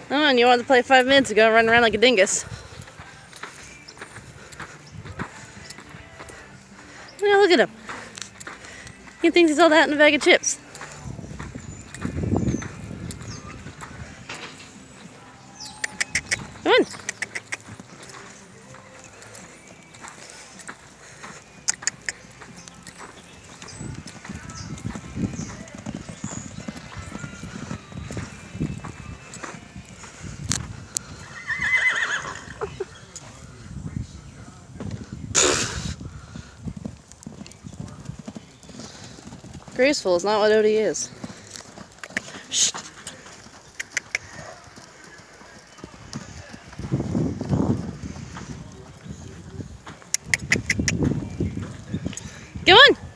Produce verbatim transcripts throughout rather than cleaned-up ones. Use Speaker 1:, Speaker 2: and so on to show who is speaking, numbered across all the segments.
Speaker 1: Oh, and you wanted to play five minutes ago and run around like a dingus. Now look at him. He thinks he's all that in a bag of chips. Come on. Graceful is not what Odie is. Shh. Come on.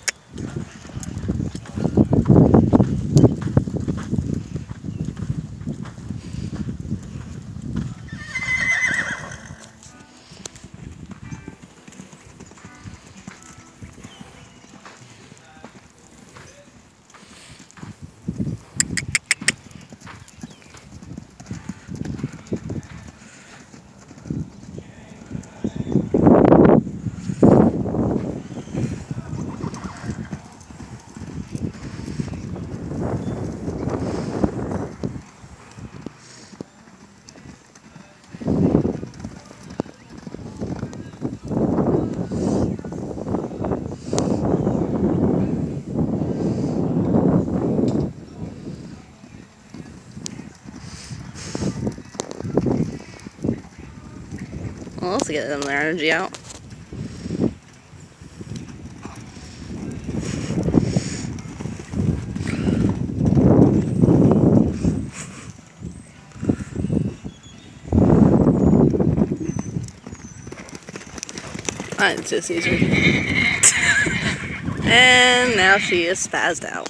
Speaker 1: Well, let's get them their energy out. Ah, it's just easier. And now she is spazzed out.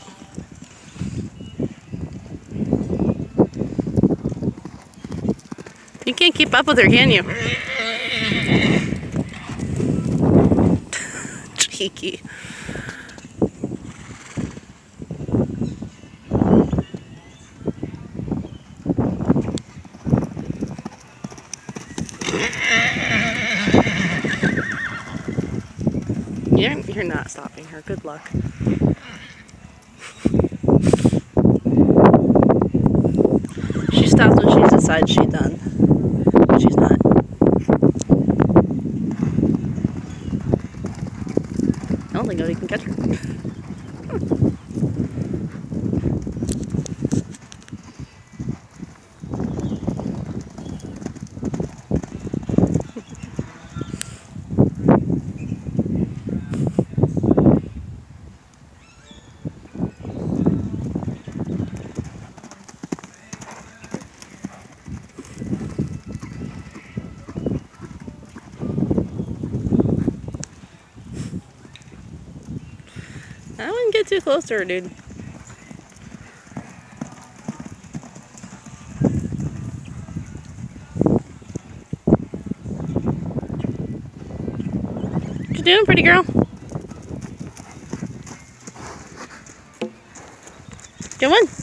Speaker 1: You can't keep up with her, can you? Cheeky. You're, you're not stopping her. Good luck. She stops when she decides she's done. But she's not. I don't think nobody can catch her. I wouldn't get too close to her, dude. What you doing, pretty girl? Come on.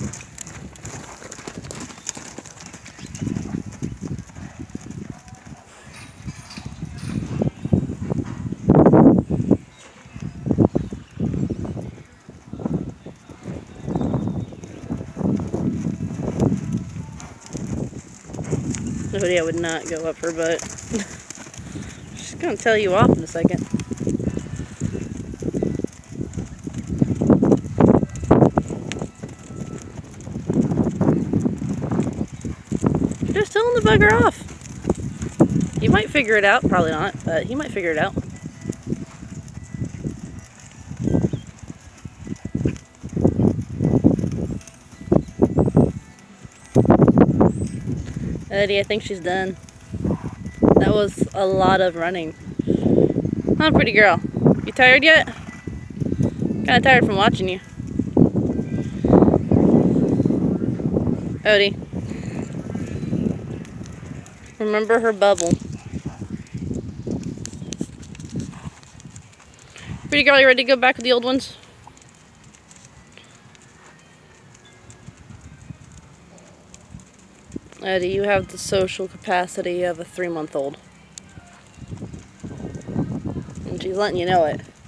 Speaker 1: Nobody, I would not go up her butt. She's gonna tell you off in a second. You're just telling the bugger off. You might figure it out, probably not, but he might figure it out. Eddie, I think she's done. That was a lot of running. Huh, pretty girl? You tired yet? Kinda tired from watching you. Odie. Remember her bubble. Pretty girl, you ready to go back with the old ones? Eddie, you have the social capacity of a three-month-old. And she's letting you know it.